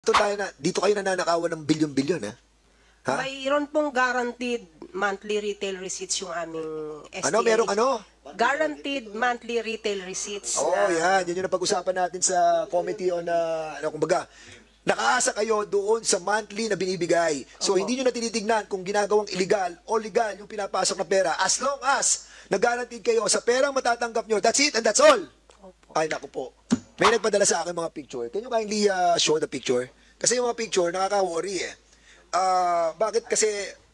Dito kayo nananakawan ng bilyon-bilyon, ha? Ha? Mayroon pong guaranteed monthly retail receipts yung aming STL. Ano, merong ano? Guaranteed monthly retail receipts. Oo, yan. Yan yung napag-usapan natin sa committee on, kumbaga, nakaasa kayo doon sa monthly na binibigay. So, hindi nyo na tinitignan kung ginagawang illegal o legal yung pinapasok na pera. As long as nag-guaranteed kayo sa perang matatanggap nyo, that's it and that's all. Ay, naku po. May nagpadala sa akin mga picture. Can you kindly show the picture? Kasi yung mga picture, nakaka-worry eh. Bakit kasi...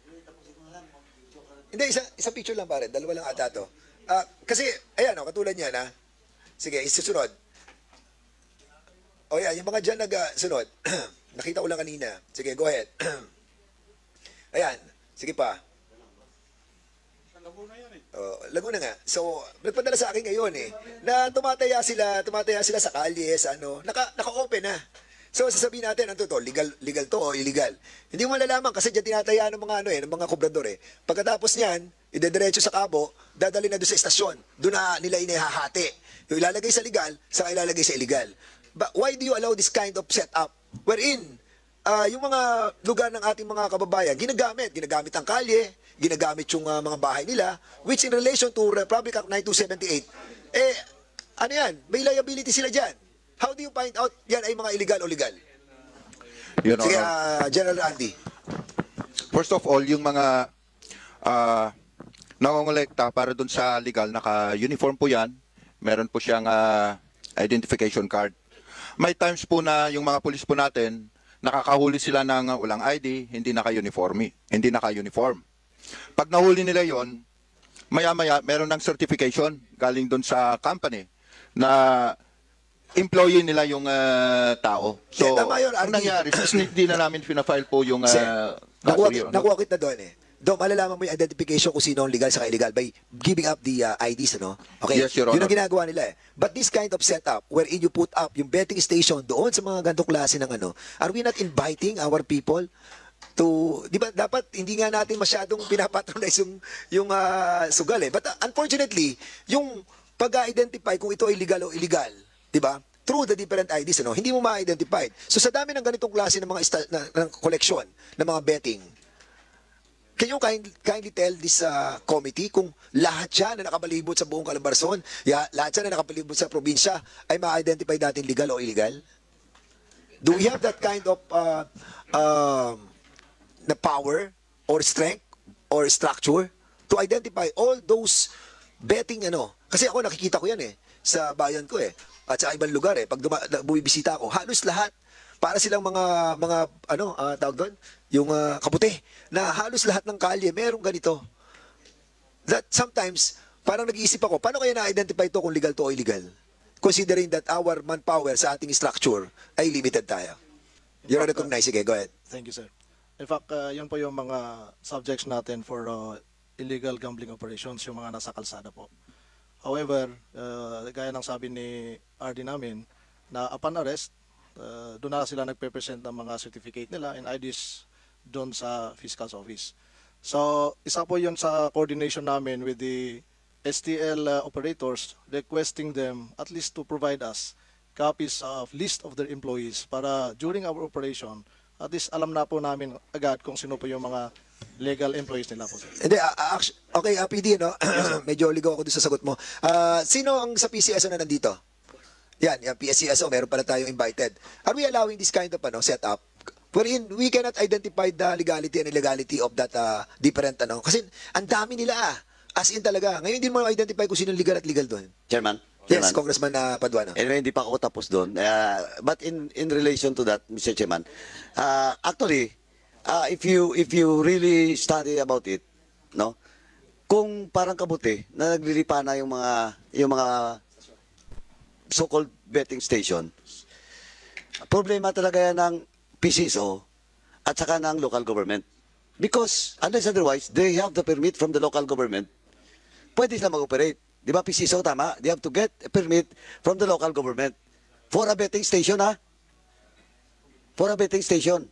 Hindi, isang picture lang pare. Dalawa lang ata to. Kasi, ayan o, katulad niyan ha. Sige, isusunod. O yan, yung mga dyan nag-sunod. Nakita ko lang kanina. Sige, go ahead. Ayan, sige pa. Laguna nga. So, nagpadala sa akin ngayon eh, na tumataya sila sa kalye, sa ano, naka-open na. So, sasabihin natin, ano to, legal to o illegal. Hindi mo malalaman kasi dyan tinataya ng mga, ng mga kobrador eh. Pagkatapos niyan, idediretso sa kabo, dadali na doon sa estasyon. Doon na nila inihahati. Yung ilalagay sa legal, saka ilalagay sa illegal. But why do you allow this kind of setup? Wherein, yung mga lugar ng ating mga kababayan, ginagamit ang kalye, ginagamit yung mga bahay nila, which in relation to Republic Act 9278, ano yan, may liability sila dyan. How do you find out yan ay mga illegal o legal? Sige, General Andy. First of all, yung mga nangongolekta para dun sa legal, naka-uniform po yan. Meron po siyang identification card. May times po na yung mga pulis po natin, nakakahuli sila ng walang ID, hindi naka-uniform. Pag nahuli nila yon, maya-maya meron ng certification galing dun sa company na employee nila yung tao. So, ang nangyari, hindi na namin fina-file po yung nakuha kita doon eh. Doon, malalaman mo yung identification kung sino ang legal sa illegal by giving up the IDs, ano? Okay? Yes, Your Honor. Yun ang ginagawa nila eh. But this kind of setup, wherein you put up yung betting station doon sa mga ganitong klase ng ano, are we not inviting our people to, di ba, dapat hindi nga natin masyadong pinapatronize yung sugal eh. But unfortunately, yung pag-identify kung ito ay legal o illegal, di ba? Through the different IDs, ano, hindi mo ma-identify. So sa dami ng ganitong klase ng mga ng collection, ng mga betting, can you kindly tell this committee kung lahat yan na nakabalibot sa buong Calabarzon, lahat yan na nakabalibot sa probinsya ay ma-identify natin legal o illegal? Do we have that kind of na power or strength or structure to identify all those betting ano? Kasi ako nakikita ko yan eh sa bayan ko eh at sa ibang lugar eh pag bumibisita ako, halos lahat para silang mga ano tawag doon, yung kabuti na halos lahat ng kalye merong ganito. That sometimes parang nag-iisip ako, paano kaya na-identify to kung legal to o illegal? Considering that our manpower sa ating structure ay limited tayo. You're recognized. Sige, go ahead. Thank you, sir. In fact, yun po yung mga subjects natin for illegal gambling operations, yung mga nasa kalsada po. However, gaya ng sabi ni RD namin, na upon arrest, doon na sila nagpe-present ng mga certificate nila and IDs doon sa fiscal's office. So, isa po yun sa coordination namin with the STL operators, requesting them at least to provide us copies of list of their employees para during our operation, at least alam na po namin agad kung sino po yung mga legal employees nila po. Hindi, okay, PD, no? Medyo ligaw ako doon sa sagot mo. Sino ang sa PCSO na nandito? Yan, PCSO, meron pala tayong invited. Are we allowing this kind of setup? Wherein we cannot identify the legality and illegality of that different Kasi ang dami nila as in talaga. Ngayon hindi mo identify kung sino legal at legal doon. Chairman. Yes, Congressman Paduano. Anyway, hindi pa ako tapos doon. But in relation to that, Mr. Chairman, actually, if you really study about it, no, kung parang kabuti na naglilipa na yung mga so-called betting station, problema talaga yan ng PCSO at saka ng local government. Because, unless otherwise, they have the permit from the local government, pwede sila mag-operate. Di ba, PCSO, tama? They have to get a permit from the local government for a betting station, ha? For a betting station.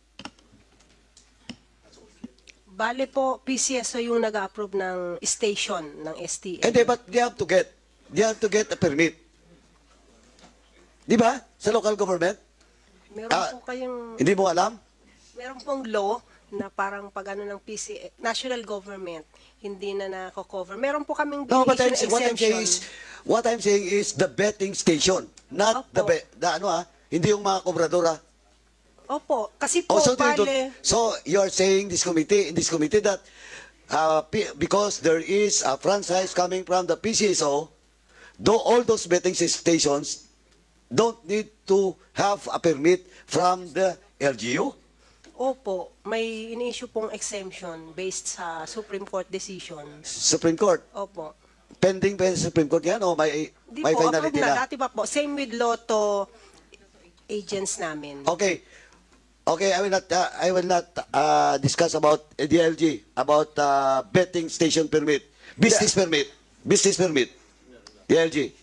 Bale po, PCSO yung nag-approve ng station ng STL. And but they have to get a permit. Di ba? Sa local government. Meron po kayong, Hindi mo alam? meron pong law na parang pag ano ng national government, hindi na nako-cover. Meron po kaming No, but deviation exemption. what I'm saying is the betting station, not Opo. hindi yung mga kobradora. Opo, kasi po, So you're saying in this committee that because there is a franchise coming from the PCSO, though all those betting stations don't need to have a permit from the LGU. opo, may in-issue pong exemption based sa Supreme Court decision. Supreme Court. Opo. Pending pa sa Supreme Court yan o may Di may po, finality approved na. na? Dati pa po. Same with Lotto agents namin. Okay. Okay, I will not discuss about DLG, about betting station permit, business permit, DLG.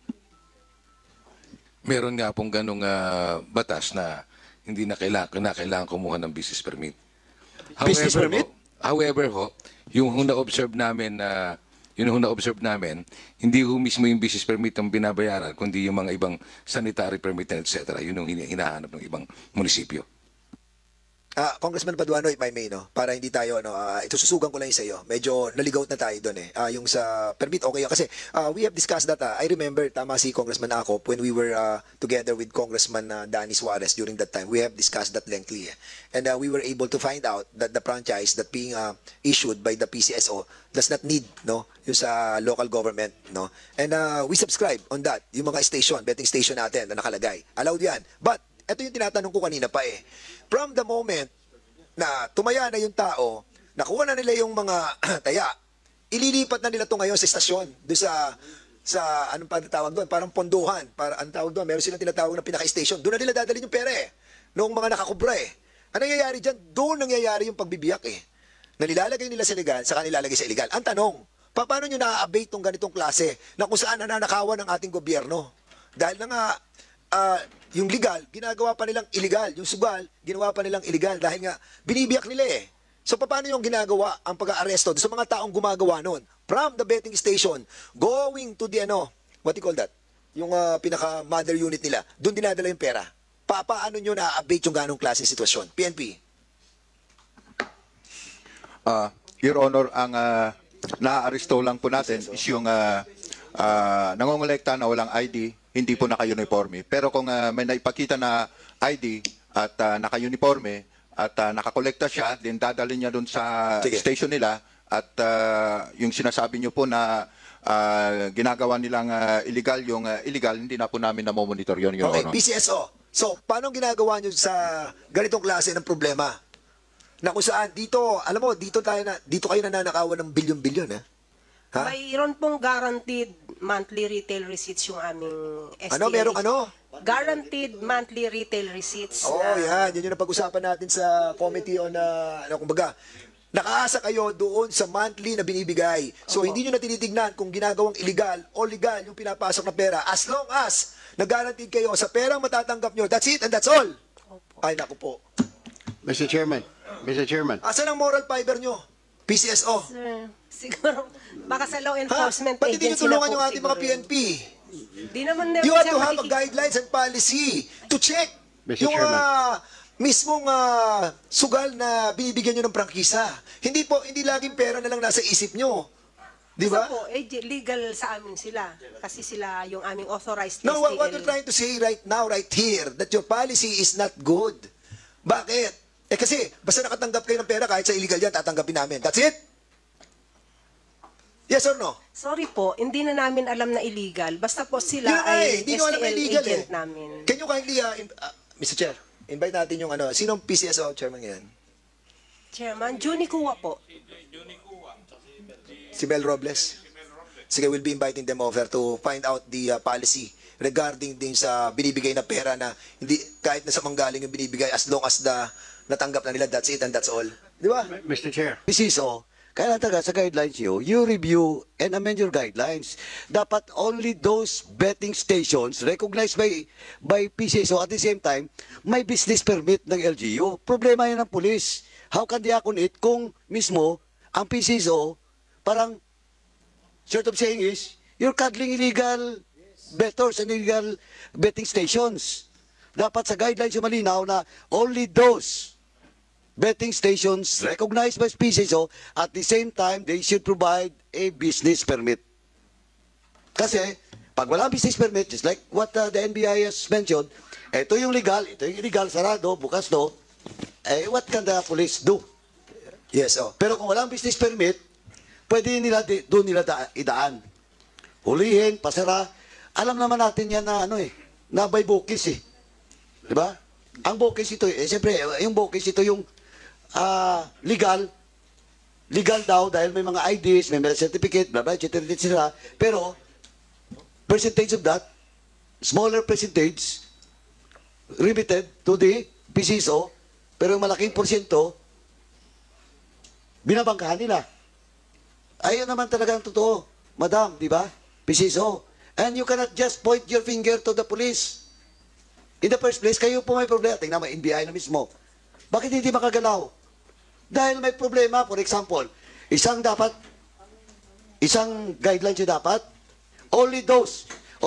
Meron nga pong ganong batas na hindi na kailangan kumuha ng business permit. Business permit? However ho, yung na-observe namin hindi ho mismo yung business permit ang binabayaran, kundi yung mga ibang sanitary permit, etc. Yun yung hinahanap ng ibang munisipyo. Congressman Paduano, if I may, no? Para hindi tayo, ito susugan ko lang sa iyo. Medyo naligaw na tayo doon eh. Yung sa permit, okay. Kasi we have discussed that. I remember, tama si Congressman Acop, when we were together with Congressman Danny Suarez during that time, we have discussed that lengthily. And we were able to find out that the franchise that being issued by the PCSO does not need, no, yung sa local government, no. And we subscribe on that. Yung mga station, betting station natin na nakalagay. Allowed yan. But, ito yung tinatanong ko kanina pa eh. From the moment na tumaya na yung tao, nakuha na nila yung mga taya, ililipat na nila to ngayon sa estasyon, doon sa anong pa tawag doon, parang ponduhan, para anong tawag doon, meron silang tinatawag na pinaka-station, doon na nila dadalhin yung pera eh, noong mga nakakubra eh. Ano nangyayari dyan? Doon nangyayari yung pagbibiyak eh. Na nilalagay nila sa legal, saka nilalagay sa illegal. Ang tanong, paano nyo na-abate tong ganitong klase na kung saan nananakawan ng ating gobyerno? Dahil na nga, yung legal, ginagawa pa nilang illegal. Yung sugal, ginawa pa nilang illegal dahil nga binibiyak nila eh. So paano yung ginagawa ang pag-aaresto sa mga taong gumagawa noon? From the betting station, going to the what do you call that? Yung pinaka-mother unit nila, doon dinadala yung pera. Paano nyo na-abate yung ganong klase sitwasyon? PNP. Your Honor, ang na-aresto lang po natin is yung nangongolekta na walang ID, hindi po naka-uniforme. Pero kung may naipakita na ID at naka-uniforme at nakakolekta siya, then dadalhin niya doon sa station nila at yung sinasabi niyo po na ginagawa nilang illegal, yung illegal, hindi na po namin namomonitor yun, Your Okay, Honor. PCSO. So, paano ginagawa nyo sa ganitong klase ng problema? Na kung saan, dito, alam mo, dito kayo nananakawan ng bilyon-bilyon, ha? Mayroon pong guaranteed monthly retail receipts yung aming STA. Merong Guaranteed monthly retail receipts. Yan. Yun yung napag-usapan natin sa committee on, kumbaga, nakaasa kayo doon sa monthly na binibigay. So, hindi nyo na tinitignan kung ginagawang illegal o legal yung pinapasok na pera. As long as nag-guaranteed kayo sa perang matatanggap nyo, that's it and that's all. Ay, naku po. Mr. Chairman. Asan ang moral fiber nyo? PCSO. Sir, siguro, baka sa law enforcement Ba't hindi nyo agency na tulungan po yung ating mga siguro. PNP? Di naman You have to have a guidelines and policy to check Mr. yung Chairman. mismong sugal na binibigyan nyo ng prangkisa. Hindi laging pera na lang nasa isip nyo. Di ba? Po, legal sa amin sila. Kasi sila yung aming authorized No, what STL. we're trying to say right now, right here, that your policy is not good. Bakit? Kasi, basta nakatanggap kayo ng pera, kahit sa illegal yan, tatanggapin namin. That's it? Yes or no? Sorry po, hindi na namin alam na illegal. Basta po sila Yun nga ay hindi nyo alam na STL illegal agent eh. namin. Can you kindly, Mr. Chair, invite natin yung sinong PCSO chairman ngayon? Chairman, Juni Kuwa po. Si Mel Robles. Sige, we'll be inviting them over to find out the policy regarding din sa binibigay na pera na hindi, kahit na sa manggaling yung binibigay, as long as natanggap na nila, that's it and that's all. Di ba? Mr. Chair. PCSO, kaya taga sa guidelines you review and amend your guidelines. Dapat only those betting stations recognized by PCSO at the same time, may business permit ng LGU. Problema yan ng police. How can they act on it kung mismo ang PCSO parang short of saying is, you're cuddling illegal bettors and illegal betting stations. Dapat sa guidelines yung malinaw na only those betting stations recognized by PCSO, at the same time, they should provide a business permit. Kasi, pag wala business permit, just like what the NBI has mentioned, ito yung legal, ito yung illegal, sarado, bukas to, what can the police do? Yes, oh. Pero kung walang business permit, pwede nila, doon nila idaan. Hulihin, pasara. Alam naman natin yan na na by bukis eh. Di ba? Ang bukis ito, siyempre, yung bukis ito yung legal daw dahil may mga IDs, may mga certificate, blah, blah, etc. Pero, percentage of that, smaller percentage, remitted to the PCSO, pero yung malaking porsyento, binabangkahan nila. Ayun naman talaga ang totoo, madam, di ba? PCSO. And you cannot just point your finger to the police. In the first place, kayo po may problema. Tingnan mo, NBI na mismo. Bakit hindi makagalaw? Dahil may problema, for example, isang guideline siya dapat, only those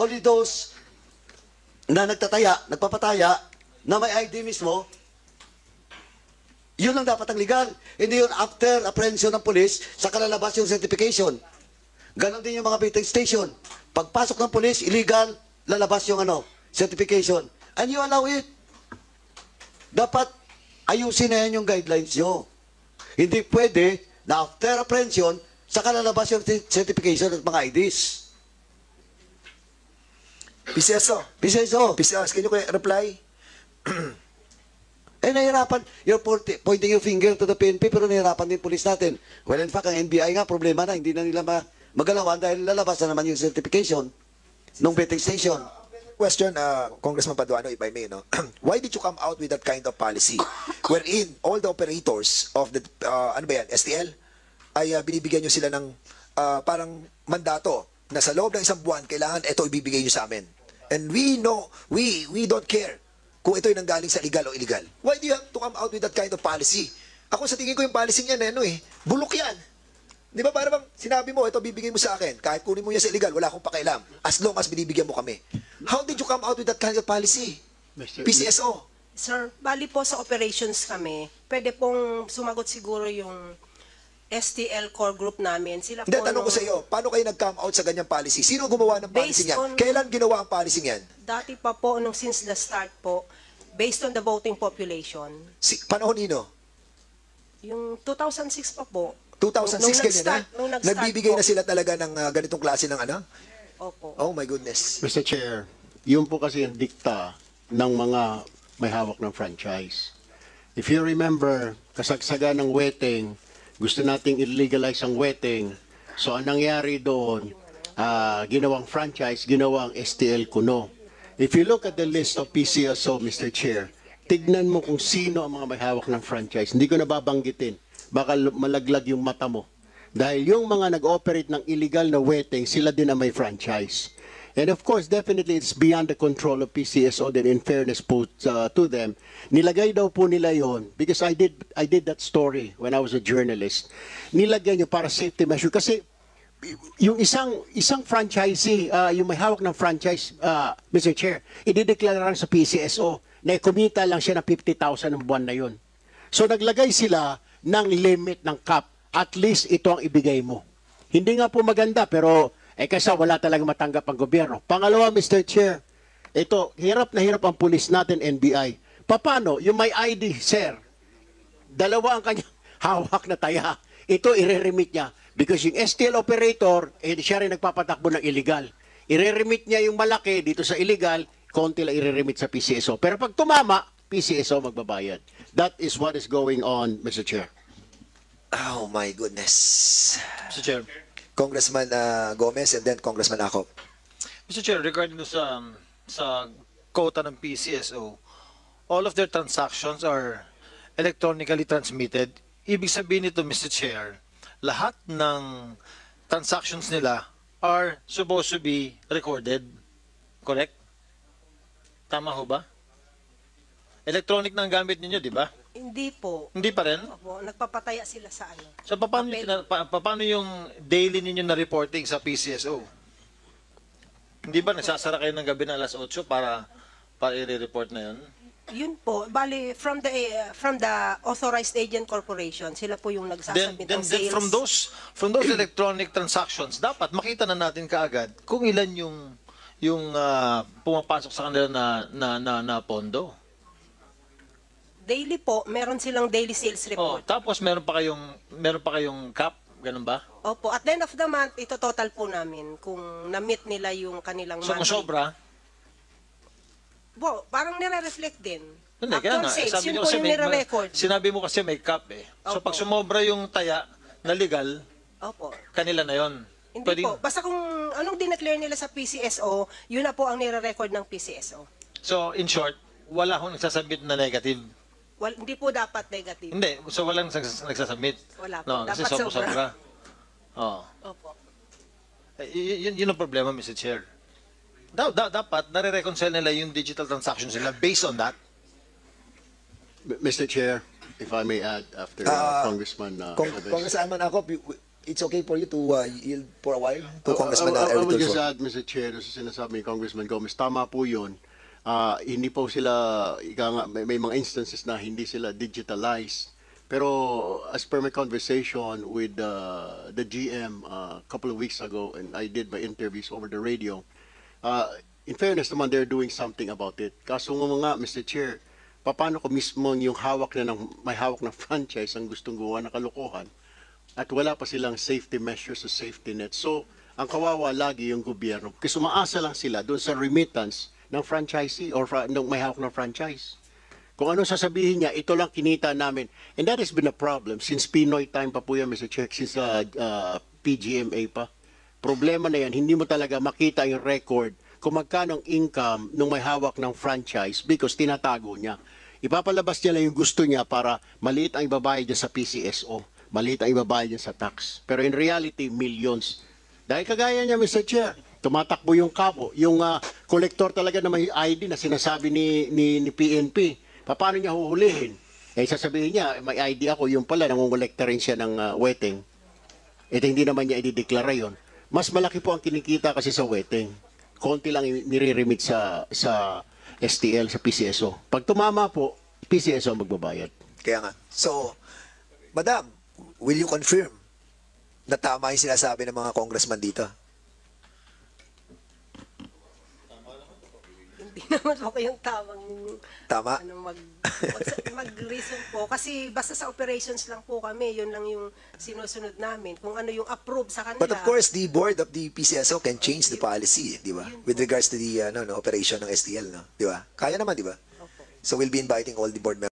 na nagpapataya, na may ID mismo, yun lang dapat ang legal. Hindi yun after apprehension ng police, saka lalabas yung certification. Ganon din yung mga betting station. Pagpasok ng police, illegal, lalabas yung certification. And you allow it. Dapat ayusin na yan yung guidelines nyo. Hindi pwede na after apprehension, saka lalabas yung certification at mga IDs. PCSO, can you reply? Nahirapan. You're pointing your finger to the PNP, pero nahirapan din police natin. Well, in fact, ang NBI nga, problema na, hindi na nila magalawan dahil lalabas na naman yung certification ng betting station. Question, Congressman Paduano, if I may, no? Why did you come out with that kind of policy wherein all the operators of the, STL, ay binibigyan nyo sila ng parang mandato na sa loob ng isang buwan, kailangan ito ibibigay nyo sa amin. And we know, we don't care kung ito'y nanggaling sa legal o illegal. Why do you have to come out with that kind of policy? Ako sa tingin ko yung policy niya na bulok yan. Di ba para bang sinabi mo, ito bibigay mo sa akin, kahit kunin mo yan sa illegal, wala akong pakialam, as long as binibigyan mo kami. How did you come out with that kind of policy? PCSO. Sir, bali po sa operations kami, pwede pong sumagot siguro yung STL core group namin. Sila Hindi, po tanong ko sa iyo, paano kayo nag-come out sa ganyang policy? Sino gumawa ng policy Based niyan? on- Kailan ginawa ang policy niyan? Dati pa po, since the start po, based on the voting population, Panahon nino? yung 2006 pa po. 2006 ganyan na? Nung nag-start Nagbibigay po. na sila talaga ng ganitong klase ng Opo. Oh my goodness. Mr. Chair, yun po kasi ang dikta ng mga may hawak ng franchise. If you remember, kasagsagan ng wetting, gusto nating illegalize ang wetting. So, ang nangyari doon, ginawang franchise, ginawang STL Kuno. If you look at the list of PCSO, Mr. Chair, tignan mo kung sino ang mga may hawak ng franchise. Hindi ko nababanggitin. Baka malaglag yung mata mo. Dahil yung mga nag-operate ng illegal na wetting, sila din ang may franchise. And of course, definitely it's beyond the control of PCSO. Then in fairness po to them, nilagay daw po nila yon because I did that story when I was a journalist. Nilagay nyo para safety measure kasi yung isang franchisee, yung may hawak ng franchise, Mr. Chair, idideklara sa PCSO na kumita lang siya ng 50,000 ng buwan na yun. So naglagay sila ng limit ng cap. At least ito ang ibigay mo. Hindi nga po maganda pero kasi wala talaga matanggap ang gobyerno. Pangalawa, Mr. Chair, ito, hirap na hirap ang pulis natin, NBI. Paano? Yung may ID, sir, dalawa ang kanyang hawak na taya. Ito, ireremit niya. Because yung STL operator, siya rin nagpapatakbo ng illegal. Ireremit niya yung malaki dito sa illegal, konti lang ireremit sa PCSO. Pero pag tumama, PCSO magbabayad. That is what is going on, Mr. Chair. Oh my goodness. Mr. Chair. Congressman Gomez and then Congressman Acop. Mr. Chair, regarding sa quota ng PCSO, all of their transactions are electronically transmitted. Ibig sabihin nito, Mr. Chair, lahat ng transactions nila are supposed to be recorded. Correct? Tama ho ba? Electronic na ang gamit ninyo, di ba? Hindi po. Hindi pa rin? Opo, nagpapataya sila sa So, paano yung daily ninyo na reporting sa PCSO? Hindi ba nagsasara kayo ng gabi na alas 8 para para i-report na yun? Yun po, bali from the authorized agent corporation, sila po yung nagsasabit ng sales. From those electronic transactions, dapat makita na natin kaagad kung ilan yung pumapasok sa kanila na pondo. Daily po, meron silang daily sales Oh, report. tapos meron pa kayong cap, ganun ba? Opo, at the end of the month, ito total po namin kung na-meet nila yung kanilang So kung monthly. sobra, Bo, parang nire-reflect din. hindi, kaya Actual nga, sales, sabi yun niyo po kasi yung nire-record. sinabi mo kasi may cap eh. So Opo. pag sumobra yung taya na legal, Opo. kanila na yon. Hindi po. Basta kung anong dineclare nila sa PCSO, yun na po ang nire-record ng PCSO. So in short, wala akong nagsasubmit na negative. Hindi po dapat negative. Hindi, so walang nagsasubmit. Wala po. No, kasi Dapat sobra. Oh. Opo. Yun ang problema, Mr. Chair. Dapat nare-reconcile nila yung digital transactions nila based on that. Mr. Chair, if I may add after Congressman Alves. Congressman ako, it's okay for you to yield for a while to Congressman I will Erwin just Tulfo. add, Mr. Chair, sa sinasabi ni Congressman Gomez, tama po yun. Hindi po sila, may mga instances na hindi sila digitalized. Pero as per my conversation with the GM a couple of weeks ago, and I did my interviews over the radio, in fairness naman, they're doing something about it. Kaso nga, Mr. Chair, paano ko mismo yung may hawak ng franchise ang gustong gawa na kalokohan at wala pa silang safety measures o safety net. So, ang kawawa lagi yung gobyerno. Kasi umaasa lang sila doon sa remittance ng franchisee or ng may hawak ng franchise. Kung ano sasabihin niya, ito lang kinita namin. And that has been a problem since Pinoy time pa po yan, Mr. Chair, since PGMA pa. Problema na yan, hindi mo talaga makita yung record kung magkano ang income nung may hawak ng franchise because tinatago niya. Ipapalabas niya lang yung gusto niya para maliit ang ibabayad niya sa PCSO, maliit ang ibabayad niya sa tax. Pero in reality, millions. Dahil kagaya niya, Mr. Chair, tumatakbo yung kapo, yung kolektor talaga na may ID na sinasabi ni PNP. Paano niya huhulihin? Eh, sasabihin niya, may ID ako, yung pala, nangungulekta rin siya ng wetting. Ito hindi naman niya idideklara yon. Mas malaki po ang kinikita kasi sa wetting. Konti lang nire-remit sa STL, sa PCSO. Pag tumama po, PCSO ang magbabayad. Kaya nga. So, Madam, will you confirm na tama yung sinasabi ng mga congressman dito? Hindi naman po kayong Tama? mag-reason po. Kasi basta sa operations lang po kami, yun lang yung sinusunod namin. Kung ano yung approve sa kanila. But of course, the board of the PCSO can change the policy, di ba? With regards to the operation ng STL, no? Di ba? Kaya naman, di ba? So we'll be inviting all the board members.